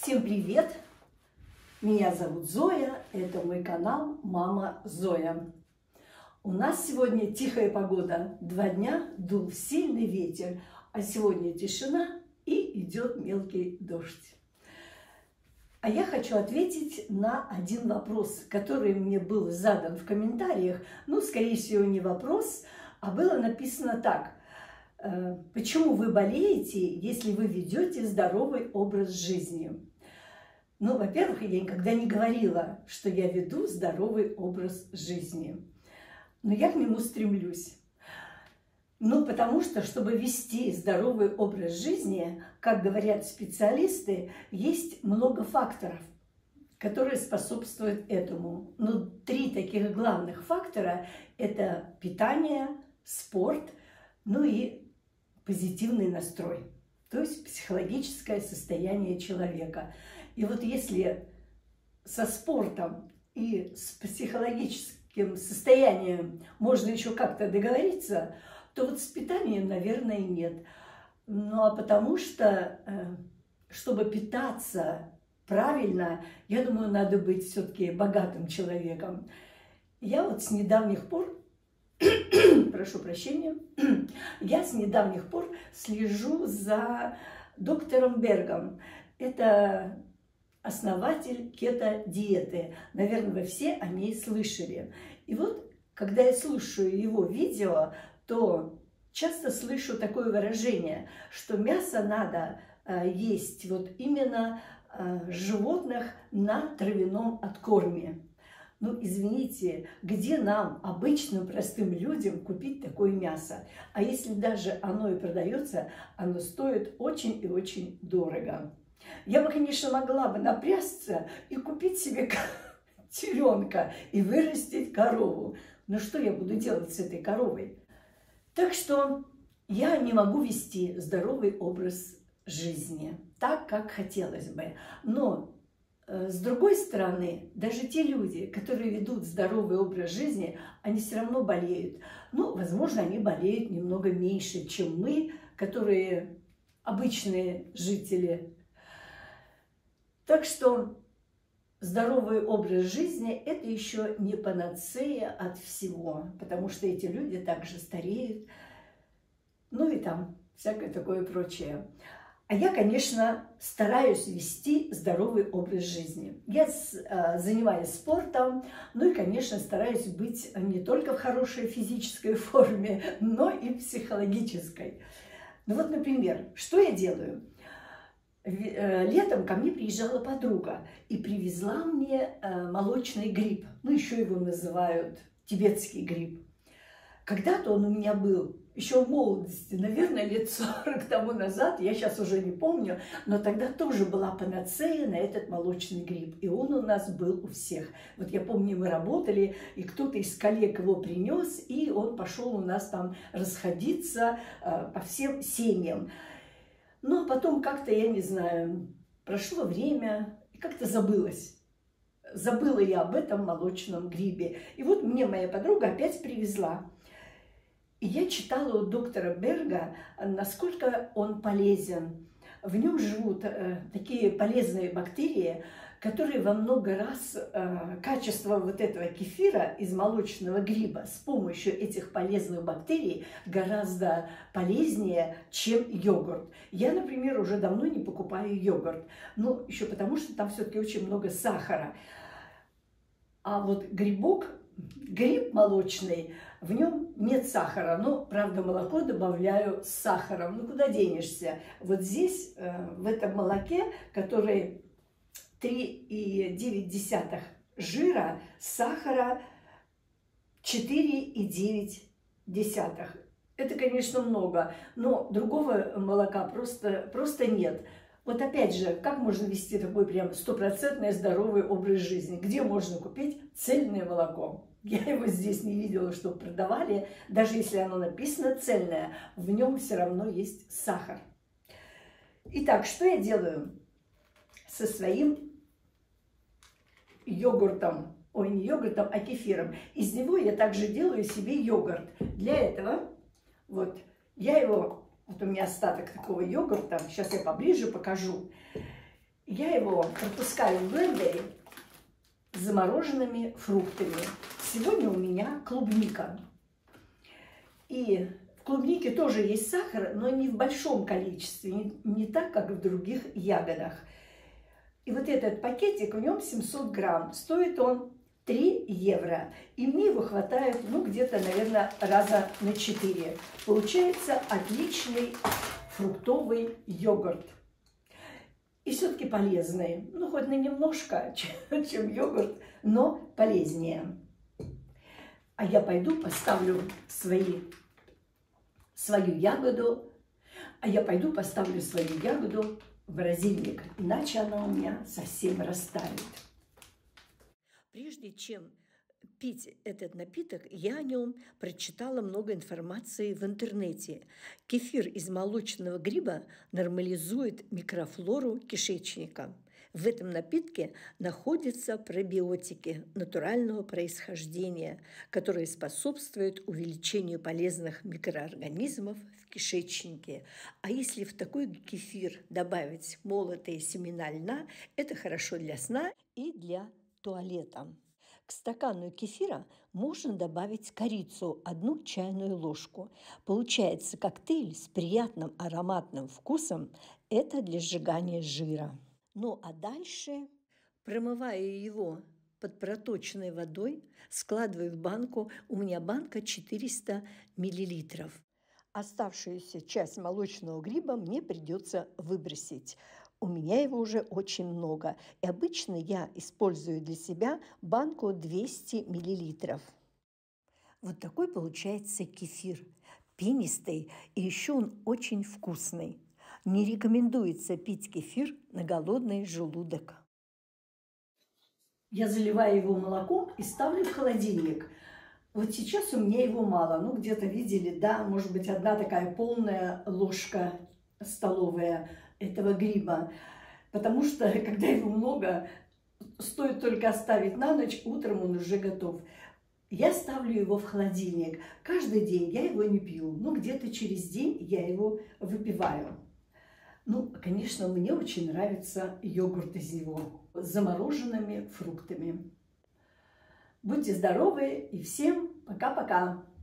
Всем привет! Меня зовут Зоя, это мой канал Мама Зоя. У нас сегодня тихая погода. 2 дня дул сильный ветер, а сегодня тишина и идет мелкий дождь. А я хочу ответить на один вопрос, который мне был задан в комментариях. Ну, скорее всего, не вопрос, а было написано так. Почему вы болеете, если вы ведете здоровый образ жизни? Ну, во-первых, я никогда не говорила, что я веду здоровый образ жизни. Но я к нему стремлюсь. Ну, потому что, чтобы вести здоровый образ жизни, как говорят специалисты, есть много факторов, которые способствуют этому. Но 3 таких главных фактора – это питание, спорт, ну и позитивный настрой, то есть психологическое состояние человека. И вот если со спортом и с психологическим состоянием можно еще как-то договориться, то вот с питанием, наверное, нет. Ну, а потому что, чтобы питаться правильно, я думаю, надо быть все-таки богатым человеком. Я вот с недавних пор, прошу прощения, я с недавних пор слежу за доктором Бергом. Это основатель кето-диеты. Наверное, вы все о ней слышали. И вот, когда я слушаю его видео, то часто слышу такое выражение, что мясо надо есть вот именно животных на травяном откорме. Ну, извините, где нам, обычным простым людям, купить такое мясо? А если даже оно и продается, оно стоит очень и очень дорого. Я бы, конечно, могла бы напрячься и купить себе теленка и вырастить корову. Но что я буду делать с этой коровой? Так что я не могу вести здоровый образ жизни так, как хотелось бы. Но с другой стороны, даже те люди, которые ведут здоровый образ жизни, они все равно болеют. Ну, возможно, они болеют немного меньше, чем мы, которые обычные жители. Так что здоровый образ жизни – это еще не панацея от всего, потому что эти люди также стареют, ну и там всякое такое прочее. А я, конечно, стараюсь вести здоровый образ жизни. Я занимаюсь спортом, ну и, конечно, стараюсь быть не только в хорошей физической форме, но и психологической. Ну вот, например, что я делаю? Летом ко мне приезжала подруга и привезла мне молочный гриб. Ну, еще его называют тибетский гриб. Когда-то он у меня был еще в молодости, наверное, лет 40 тому назад, я сейчас уже не помню, но тогда тоже была панацея на этот молочный гриб, и он у нас был у всех. Вот я помню, мы работали, и кто-то из коллег его принес, и он пошел у нас там расходиться по всем семьям. Ну, а потом как-то, я не знаю, прошло время, и как-то забылось. Забыла я об этом молочном грибе. И вот мне моя подруга опять привезла. И я читала у доктора Берга, насколько он полезен. В нем живут такие полезные бактерии, которые во много раз качество вот этого кефира из молочного гриба с помощью этих полезных бактерий гораздо полезнее, чем йогурт. Я, например, уже давно не покупаю йогурт. Ну, еще потому, что там все-таки очень много сахара. А вот гриб молочный, в нем нет сахара, но, правда, молоко добавляю с сахаром. Ну, куда денешься? Вот здесь, в этом молоке, который 3,9 жира, сахара 4,9. Это, конечно, много, но другого молока просто нет. Вот опять же, как можно вести такой прям стопроцентный здоровый образ жизни? Где можно купить цельное молоко? Я его здесь не видела, чтобы продавали. Даже если оно написано цельное, в нем все равно есть сахар. Итак, что я делаю со своим йогуртом? Ой, не йогуртом, а кефиром. Из него я также делаю себе йогурт. Для этого вот я его... Вот у меня остаток такого йогурта, сейчас я поближе покажу. Я его пропускаю в блендере с замороженными фруктами. Сегодня у меня клубника. И в клубнике тоже есть сахар, но не в большом количестве, не так, как в других ягодах. И вот этот пакетик, в нем 700 грамм. Стоит он 3 евро. И мне его хватает, ну, где-то, наверное, раза на 4. Получается отличный фруктовый йогурт. И все-таки полезный. Ну, хоть на немножко, чем йогурт, но полезнее. А я пойду поставлю свою ягоду. В морозильник, иначе она у меня совсем растает. Прежде чем пить этот напиток, я о нем прочитала много информации в интернете. Кефир из молочного гриба нормализует микрофлору кишечника. В этом напитке находятся пробиотики натурального происхождения, которые способствуют увеличению полезных микроорганизмов в кишечнике. А если в такой кефир добавить молотые семена льна, это хорошо для сна и для туалета. К стакану кефира можно добавить корицу, 1 чайную ложку. Получается коктейль с приятным ароматным вкусом. Это для сжигания жира. Ну а дальше промываю его под проточной водой, складываю в банку. У меня банка 400 мл. Оставшуюся часть молочного гриба мне придется выбросить. У меня его уже очень много. И обычно я использую для себя банку 200 мл. Вот такой получается кефир. Пенистый, и еще он очень вкусный. Не рекомендуется пить кефир на голодный желудок. Я заливаю его молоком и ставлю в холодильник. Вот сейчас у меня его мало. Ну, где-то видели, да, может быть, 1 такая полная ложка столовая этого гриба. Потому что, когда его много, стоит только оставить на ночь, утром он уже готов. Я ставлю его в холодильник. Каждый день я его не пью. Ну, где-то через день я его выпиваю. Ну, конечно, мне очень нравится йогурт из него с замороженными фруктами. Будьте здоровы и всем пока-пока!